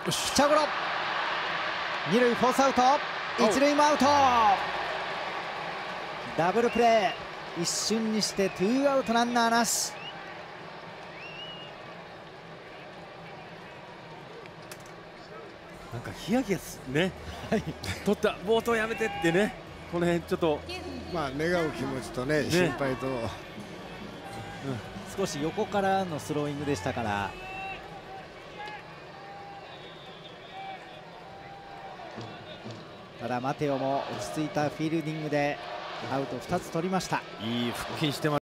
ピッチャーゴロ、二塁フォースアウト、一塁もアウト。ダブルプレー、一瞬にしてツーアウトランナーなし。 なんかヒヤヒヤすね、取った冒頭やめてってね、この辺ちょっとまあ願う気持ちとね、心配と、 少し横からのスローイングでしたから。ただマテオも落ち着いたフィールディングでアウト2つ取りました。 いい腹筋してます。